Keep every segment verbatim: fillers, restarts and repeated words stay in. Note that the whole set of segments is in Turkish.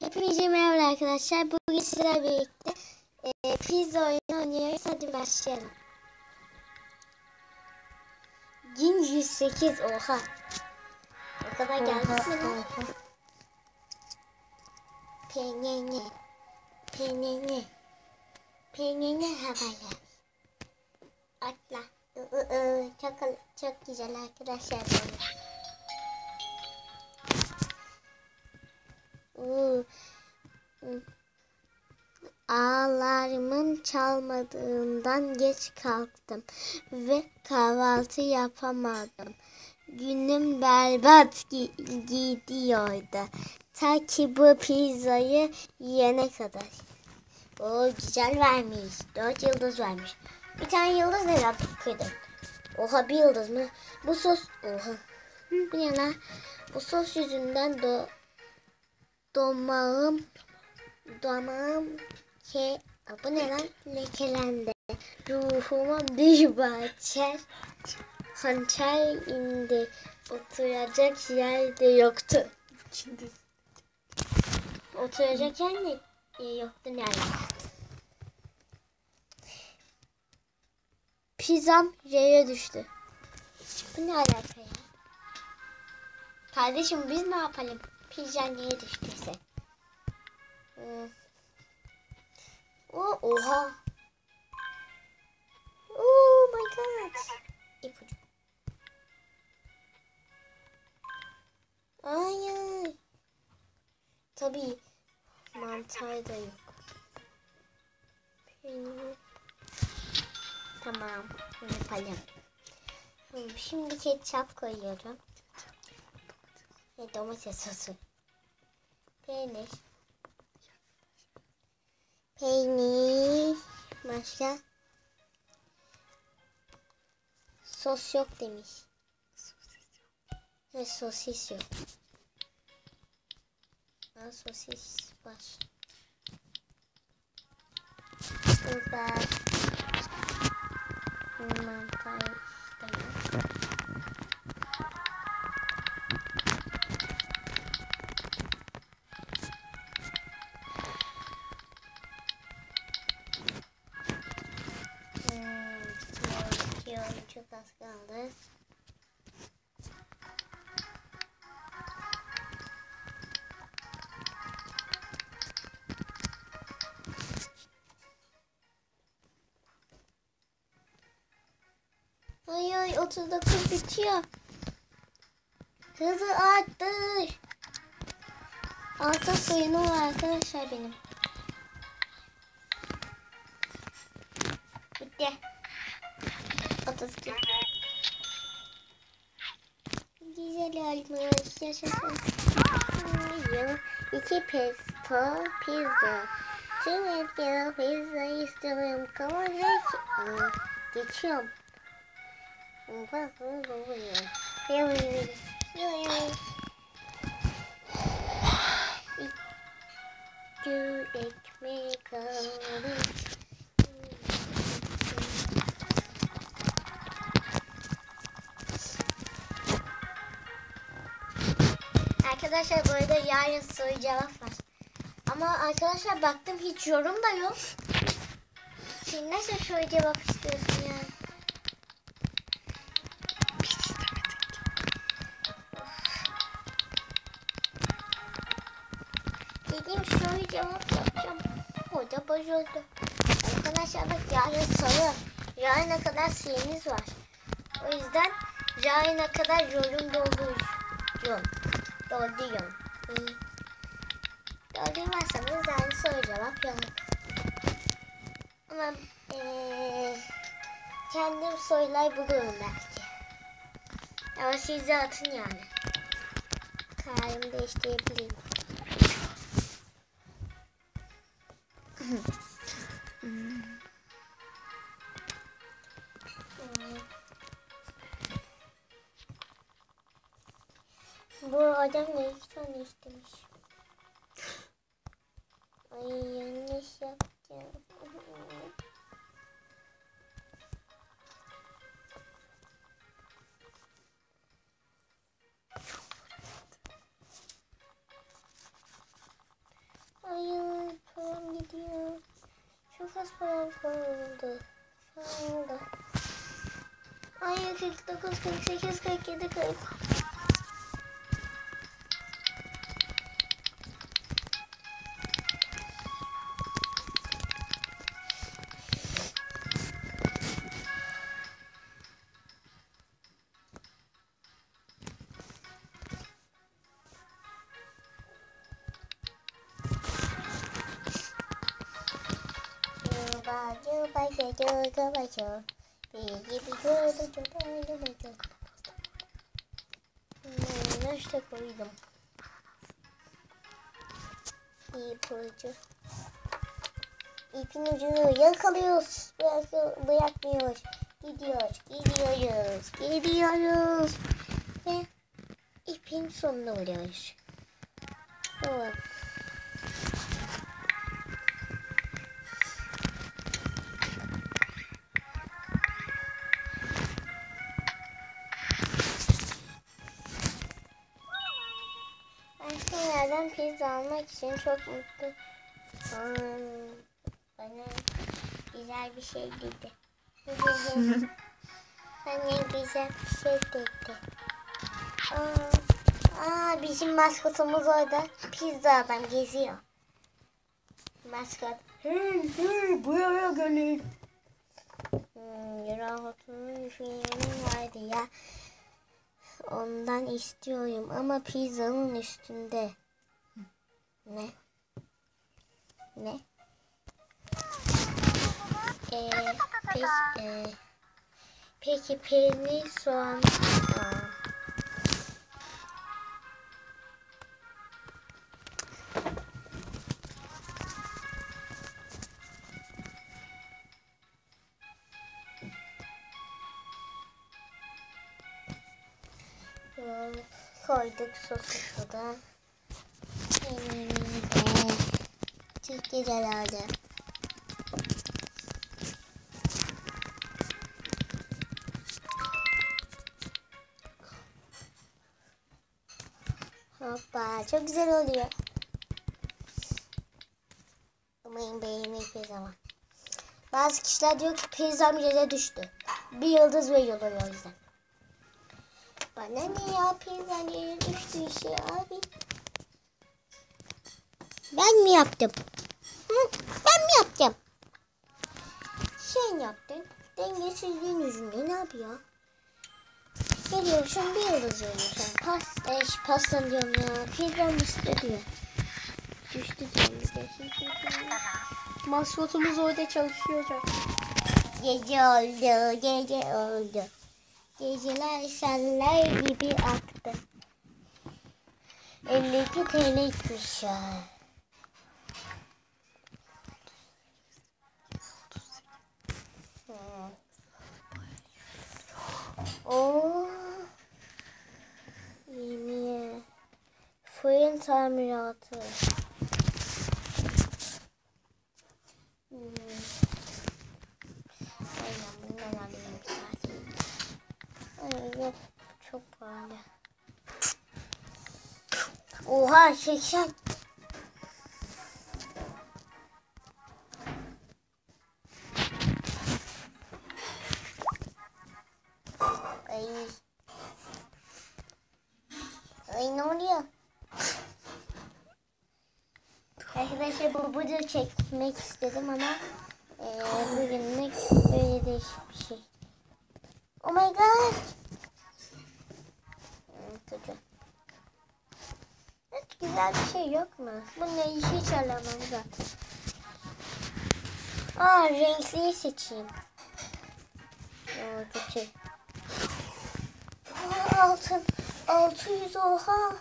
Hepinize merhaba arkadaşlar. Bugün sizlerle birlikte e, pizza oyunu oynuyoruz. Hadi başlayalım. bin yüz sekiz oha. O kadar geldik mi lan? Penene. Penene. Penene havaya. Atla. I, I, I. Çok, çok güzel arkadaşlar. Uuu. Alarmın çalmadığından geç kalktım ve kahvaltı yapamadım. Günüm berbat gidiyordu. Ta ki bu pizzayı yiyene kadar. O güzel vermiş. Dört yıldız vermiş. Bir tane yıldız ne lan? Kırdım. Oha bir yıldız mı? Bu sos. Oha. Bu ne lan? Bu sos yüzünden do domağım damağım ke bu ne lan? Lekelendi. Ruhuma bir bahçe hançer indi. Oturacak yer de yoktu. Oturacak yer de yoktu yani. Pizzam yere düştü. Bu ne alaka ya? Kardeşim biz ne yapalım? Pizzan niye düştüyse? Hmm. Oh, oha. Oh my god. İpucu. Ay ay. Tabii mantar da yok. Peynir. Tamam. Yapalım. Şimdi ketçap koyuyorum. Ve domates sosu. Peynir. Peynir. Başka? Sos yok demiş. Ve sosis yok. Ha, sosis var. Biber. Mantar istemiyorum. Hmm, çok az kaldı. Ay ay otuz dokuz bitiyor. Hızı arttır. Alta suyunu var arkadaşlar benim. Bitti. otuz iki. Güzel olmuş. Yaşasın. İki pesto pizza. Tüm etkili pizza istiyorum. Kabul et. Geçiyorum. Bak bu bu ya. İki ekmek aldım. Arkadaşlar bu arada yarın soru cevap var. Ama arkadaşlar baktım hiç yorum da yok. Şimdi nasıl soru cevap istiyorsun ya? Biz istemedik. Dediğim soru cevap yapacağım. O da bozuldu. Arkadaşlar bak yarın soru. Yarına kadar süreniz var. O yüzden yarına kadar yorum dolduruyorum. Dolduruyorum. Doldurmazsanız yani soru cevap yok. Ama ee, kendim sorular bulurum belki. Ama siz de atın yani. Kararımı değiştirebileyim. Bu adam ne iki tane istemiş. Ay yanlış yapacağım. Kaç param kaldı? Kaldı. Ay kırk dokuz, kırk sekiz, kırk yedi, kırk. İşte koydum. İpucu. İpin ucunu yakalıyoruz. Bırakmıyoruz. Gidiyoruz. Gidiyoruz. Gidiyoruz. Ve ipin sonuna vuruyoruz. Tamam. Ben pizza almak için çok mutlu. Hmm, bana güzel bir şey dedi. Bana güzel bir şey dedi. Aa, aa, bizim maskotumuz orada. Pizza adam geziyor. Maskot. Hey hey buraya gelin. Hmm, rahatının filmi vardı ya. Ondan istiyorum ama pizzanın üstünde. Ne? Ne? Ee, peki, e, peki peynir soğan. Aa. Koyduk sosu da. Peynirimizi çok güzel oldu. Hoppa çok güzel oluyor. Umarım beğenmek bir zaman. Bazı kişiler diyor ki pizzam yere düştü. Bir yıldız veriyorlar o yüzden. Bana ne ya pizzam yere düştü işte abi. Ben mi yaptım? Hı? Ben mi yaptım? Sen yaptın. Dengesizliğin yüzünden ne yapıyor? Geliyorsun bir yıldız veriyorsun. Pasta, eş, pasta diyorum ya. Pizzam düştü diyor. Düştü diyorum bir de. Maskotumuz orada çalışıyor hocam. Gece oldu, gece oldu. Geceler seller gibi aktı. elli iki T L etmiş ya. Hmm. Oo. Yeni fırın tamiratı. Hmm. Aynen bundan alayım zaten. Ay yok çok pahalı. Oha seksen. Ay. Ay ne oluyor? Arkadaşlar bu video çekmek istedim ama e, bugünlük böyle değişik bir şey. Oh my god. Hmm, hiç güzel bir şey yok mu? Bununla hiç alamam zaten. Aa renkliyi seçeyim. Aa kötü. Aa, altın. altı yüz oha.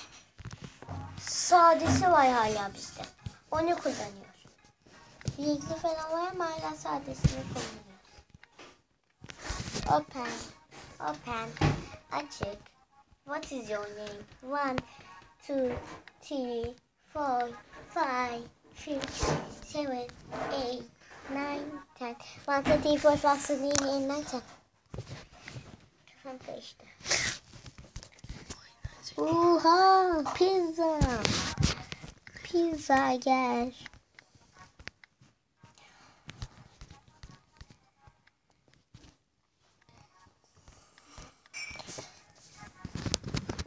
Sadesi var hala bizde. Onu kullanıyoruz. Renkli falan var ama hala sadesini kullanıyoruz. Open. Open. Açık. What is your name? One, two, three, four, five, six, seven, eight, nine, ten. One, two, three, four, five, six, seven, eight, nine, ten. Kafam karıştı. Oha! Pizza! Pizza gel.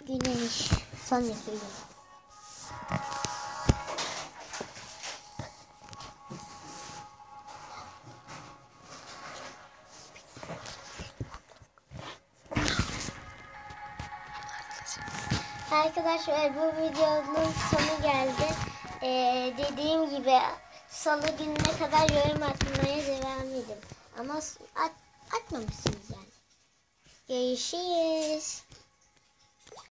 Güneş. Sonraki gün. Arkadaşlar bu videonun sonu geldi. Ee, dediğim gibi salı gününe kadar yorum atmaya devam edin. Ama at, atmamışsınız yani. Görüşürüz.